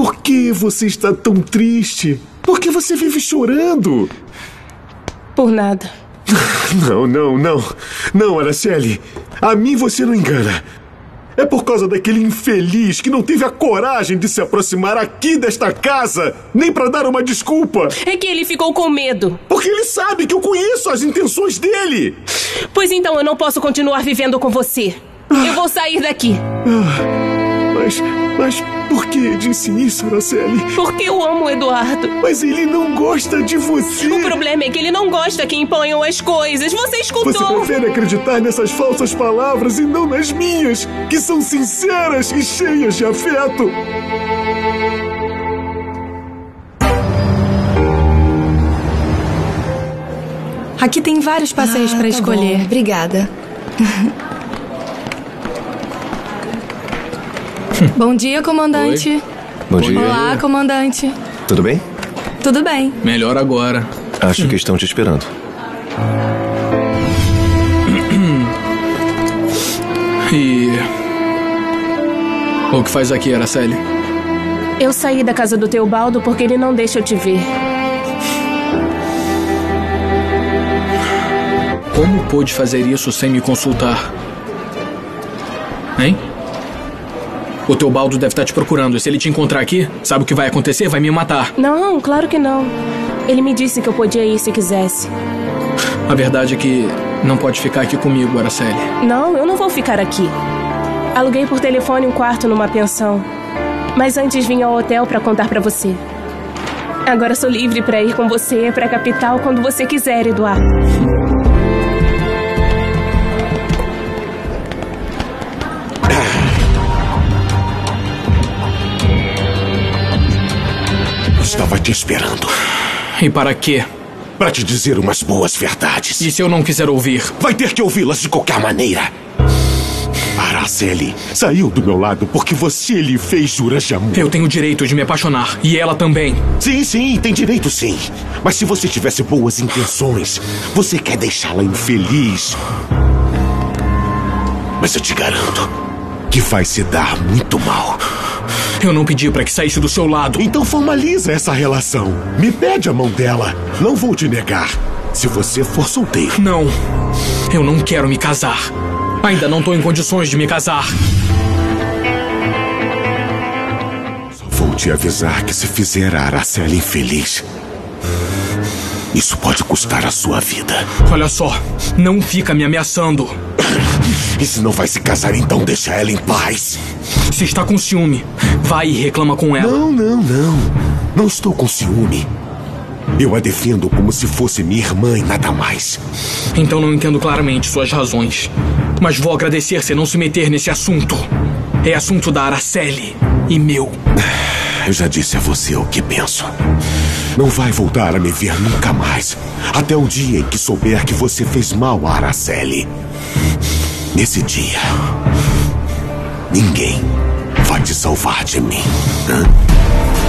Por que você está tão triste? Por que você vive chorando? Por nada. Não, Araceli. A mim você não engana. É por causa daquele infeliz que não teve a coragem de se aproximar aqui desta casa, nem para dar uma desculpa. É que ele ficou com medo. Porque ele sabe que eu conheço as intenções dele. Pois então eu não posso continuar vivendo com você. Eu vou sair daqui. Mas por que disse isso, Araceli? Porque eu amo o Eduardo. Mas ele não gosta de você. O problema é que ele não gosta que imponham as coisas. Você escutou? Você prefere acreditar nessas falsas palavras e não nas minhas, que são sinceras e cheias de afeto. Aqui tem vários passeios para escolher. Bom. Obrigada. Bom dia, comandante. Oi. Bom dia. Olá, comandante. Tudo bem? Tudo bem. Melhor agora. Acho que estão te esperando. E... o que faz aqui, Araceli? Eu saí da casa do Teobaldo porque ele não deixa eu te ver. Como pôde fazer isso sem me consultar? Hein? O Teobaldo deve estar te procurando. Se ele te encontrar aqui, sabe o que vai acontecer? Vai me matar. Não, claro que não. Ele me disse que eu podia ir se quisesse. A verdade é que não pode ficar aqui comigo, Araceli. Não, eu não vou ficar aqui. Aluguei por telefone um quarto numa pensão. Mas antes vim ao hotel pra contar pra você. Agora sou livre pra ir com você pra capital quando você quiser, Eduardo. Estava te esperando. E para quê? Para te dizer umas boas verdades. E se eu não quiser ouvir? Vai ter que ouvi-las de qualquer maneira. Araceli saiu do meu lado porque você lhe fez juras de amor. Eu tenho o direito de me apaixonar. E ela também. Sim, tem direito sim. Mas se você tivesse boas intenções, você quer deixá-la infeliz. Mas eu te garanto que vai se dar muito mal. Eu não pedi pra que saísse do seu lado. Então formaliza essa relação. Me pede a mão dela. Não vou te negar. Se você for solteiro. Não. Eu não quero me casar. Ainda não tô em condições de me casar. Só vou te avisar que se fizer a Araceli infeliz, isso pode custar a sua vida. Olha só, não fica me ameaçando. E se não vai se casar, então deixa ela em paz. Se está com ciúme, vai e reclama com ela. Não. Não estou com ciúme. Eu a defendo como se fosse minha irmã e nada mais. Então não entendo claramente suas razões. Mas vou agradecer se não se meter nesse assunto. É assunto da Araceli e meu. Eu já disse a você o que penso. Não vai voltar a me ver nunca mais. Até o dia em que souber que você fez mal a Araceli. Nesse dia, ninguém vai te salvar de mim.